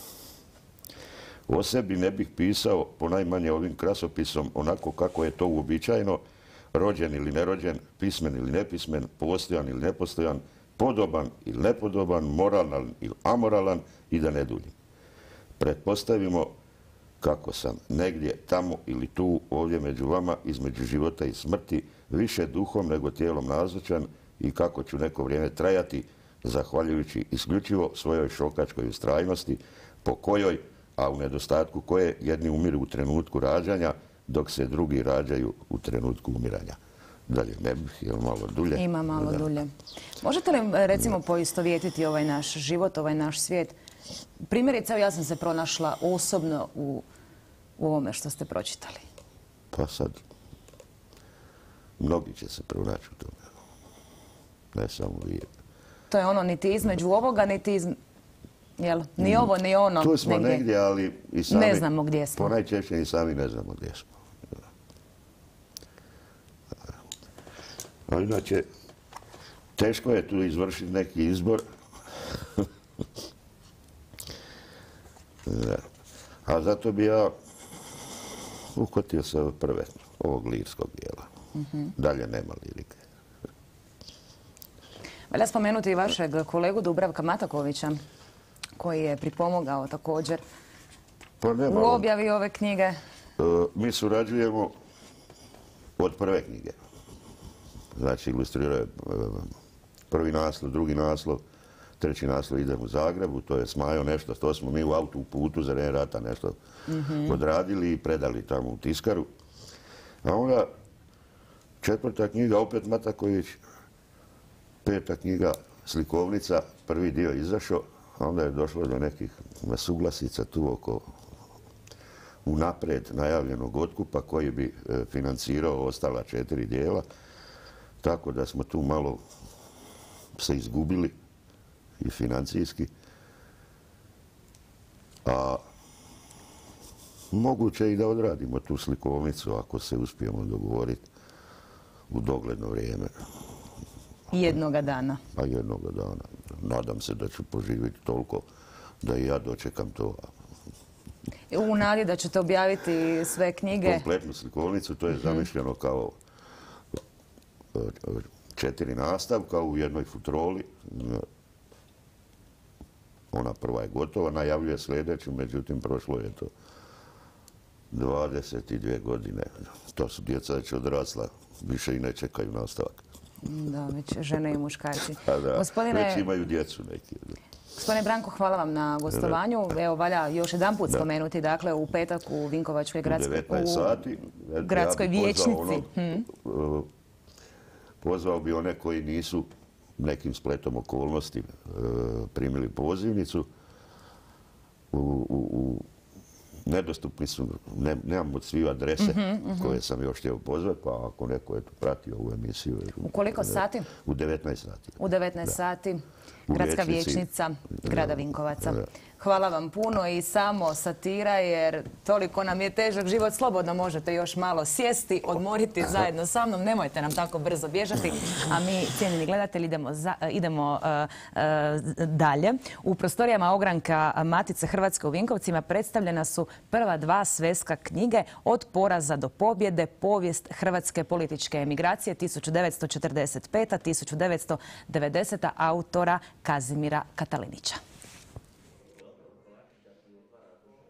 O sebi ne bih pisao ponajmanje ovim krasopisom onako kako je to uobičajeno, rođen ili nerođen, pismen ili nepismen, postojan ili nepostojan, podoban ili nepodoban, moralan ili amoralan i da ne duljim. Pretpostavimo kako sam negdje, tamo ili tu, ovdje među vama, između života i smrti, više duhom nego tijelom nazočan i kako ću neko vrijeme trajati, zahvaljujući isključivo svojoj šokačkoj ustrajnosti, po kojoj, a u nedostatku koje jedni umiru u trenutku rađanja, dok se drugi rađaju u trenutku umiranja. Dalje ne bih, je li malo dulje? Ima malo dulje. Možete li recimo poistovjetiti ovaj naš život, ovaj naš svijet? Primjerice, ja sam se pronašla osobno u, u ovome što ste pročitali. Pa sad, mnogi će se pronaći u tome. Ne samo vi. To je ono, niti između ovoga, niti iz... Jel? Ni ovo, ni ono. Tu smo negdje, negdje ali i sami... Ne znamo gdje smo. Ponajčešće i sami ne znamo gdje smo. A inače, teško je tu izvršiti neki izbor. A zato bi ja uhvatio se prve, ovog lirskog dijela. Mm-hmm. Dalje nema lirike. Valja spomenuti i vašeg kolegu Dubravka Matakovića, koji je pripomogao također pa nema, u objavi ove knjige. E, mi surađujemo od prve knjige. Znači, ilustriraju prvi naslov, drugi naslov, treći naslov idem u Zagrebu, to je Smajo nešto, to smo mi u autu u putu za vrijeme rata nešto mm-hmm. odradili i predali tamo u tiskaru. A onda četvrta knjiga, opet Mataković, peta knjiga, slikovnica, prvi dio izašao, a onda je došlo do nekih nesuglasica tu oko unaprijed najavljenog otkupa koji bi e, financirao ostala četiri dijela. Tako da smo tu malo se izgubili i financijski. A moguće i da odradimo tu slikovnicu ako se uspijemo dogovoriti u dogledno vrijeme. Jednoga dana. A jednoga dana. Nadam se da ću poživjeti toliko da i ja dočekam to. U nadi da ćete objaviti sve knjige? Kompletnu slikovnicu, to je zamišljeno kao četiri nastavka u jednoj futroli. Ona prva je gotova, najavljuje sljedeću, međutim prošlo je to dvadeset dvije godine. To su djeca već odrasla, više i ne čekaju nastavak. Da, već žene i muškarci. Da, Gospodine, već imaju djecu neki. Gospodine Branko, hvala vam na gostovanju. Evo, valja još jedan put spomenuti, dakle, u petak u Vinkovačkoj gradskoj, u devetnaest sati, gradskoj ja vijećnici. Ono, hmm. Pozvao bi one koji nisu nekim spletom okolnosti primili pozivnicu. U, u, u nedostupni su, ne, nemam od svih adrese mm-hmm, mm-hmm. koje sam još htio pozvati, pa ako neko je pratio ovu emisiju... U koliko sati? U devetnaest sati. U devetnaest sati, gradska vijećnica grada Vinkovaca. Da. Hvala vam puno i samo satira, jer toliko nam je težak život. Slobodno možete još malo sjesti, odmoriti zajedno sa mnom. Nemojte nam tako brzo bježati. A mi, cijenjeni gledatelji, idemo, za, idemo uh, uh, dalje. U prostorijama ogranka Matice Hrvatske u Vinkovcima predstavljena su prva dva sveska knjige Od poraza do pobjede, povijest hrvatske političke emigracije tisuću devetsto četrdeset peta do tisuću devetsto devedeseta autora Kazimira Katalinića.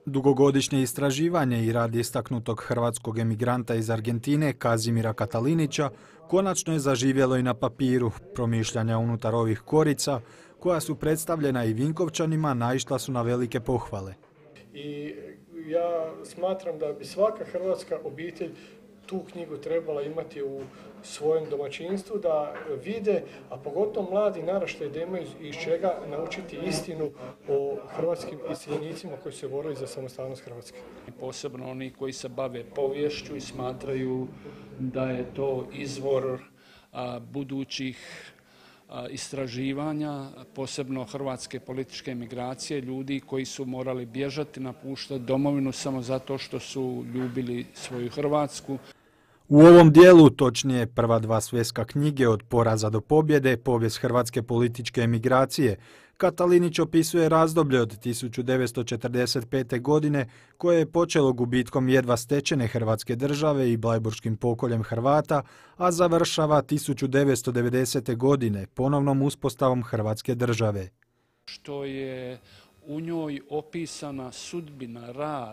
Dugogodišnje istraživanje i rad istaknutog hrvatskog emigranta iz Argentine Kazimira Katalinića konačno je zaživjelo i na papiru. Promišljanja unutar ovih korica, koja su predstavljena i Vinkovčanima, naišla su na velike pohvale. I ja smatram da bi svaka hrvatska obitelj tu knjigu trebala imati u svojem domaćinstvu, da vide, a pogotovo mladi naraštaji, da imaju iz čega naučiti istinu o hrvatskim iseljenicima koji su se borili za samostalnost Hrvatske. Posebno oni koji se bave poviješću i smatraju da je to izvor a, budućih a, istraživanja, posebno hrvatske političke migracije, ljudi koji su morali bježati, napuštati domovinu samo zato što su ljubili svoju Hrvatsku. U ovom dijelu, točnije prva dva svjetska knjige Od poraza do pobjede, povijest hrvatske političke emigracije, Katalinić opisuje razdoblje od tisuću devetsto četrdeset pete. godine koje je počelo gubitkom jedva stečene Hrvatske države i blajburškim pokoljem Hrvata, a završava tisuću devetsto devedesete. godine ponovnom uspostavom Hrvatske države. Što je u njoj opisana sudbina, rad,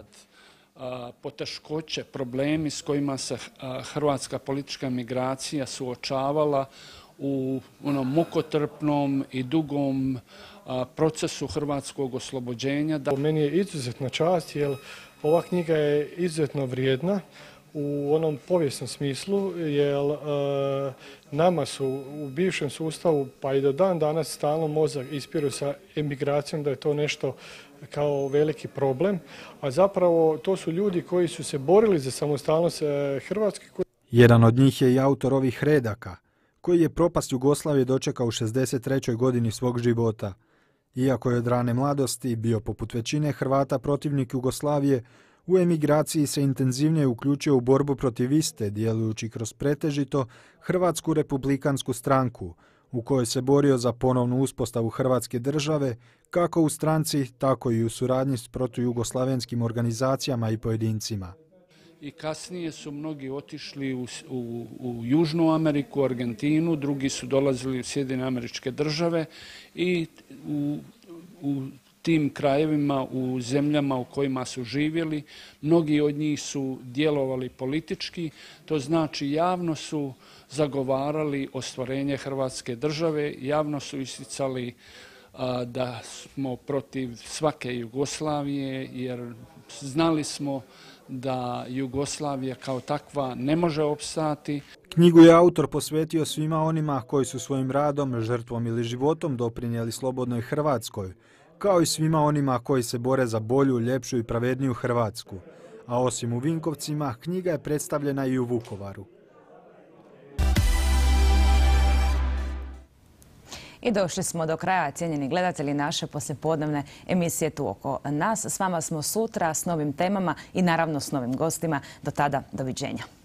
poteškoće, problemi s kojima se hrvatska politička migracija suočavala u onom mukotrpnom i dugom procesu hrvatskog oslobođenja. Meni je izuzetna čast jer ova knjiga je izuzetno vrijedna u onom povijesnom smislu, jer nama su u bivšem sustavu, pa i do dan danas, stalno mozak ispiru sa emigracijom, da je to nešto kao veliki problem, a zapravo to su ljudi koji su se borili za samostalnost Hrvatske. Jedan od njih je i autor ovih redaka, koji je propast Jugoslavije dočekao u šezdeset trećoj. godini svog života. Iako je od rane mladosti bio poput većine Hrvata protivnik Jugoslavije, u emigraciji se intenzivnije uključio u borbu protiv iste, djelujući kroz pretežito Hrvatsku republikansku stranku, u kojoj se borio za ponovnu uspostavu Hrvatske države, kako u stranci, tako i u suradnji s protujugoslavenskim organizacijama i pojedincima. I kasnije su mnogi otišli u, u, u Južnu Ameriku, Argentinu, drugi su dolazili u Sjedinjene Američke Države i u, u tim krajevima, u zemljama u kojima su živjeli, mnogi od njih su djelovali politički, to znači javno su zagovarali ostvarenje Hrvatske države, javno su isticali a, da smo protiv svake Jugoslavije, jer znali smo da Jugoslavija kao takva ne može opstati. Knjigu je autor posvetio svima onima koji su svojim radom, žrtvom ili životom doprinijeli slobodnoj Hrvatskoj, kao i svima onima koji se bore za bolju, ljepšu i pravedniju Hrvatsku. A osim u Vinkovcima, knjiga je predstavljena i u Vukovaru. I došli smo do kraja, cijenjeni gledatelji, naše poslijepodnevne emisije Tu oko nas. S vama smo sutra s novim temama i naravno s novim gostima. Do tada, doviđenja.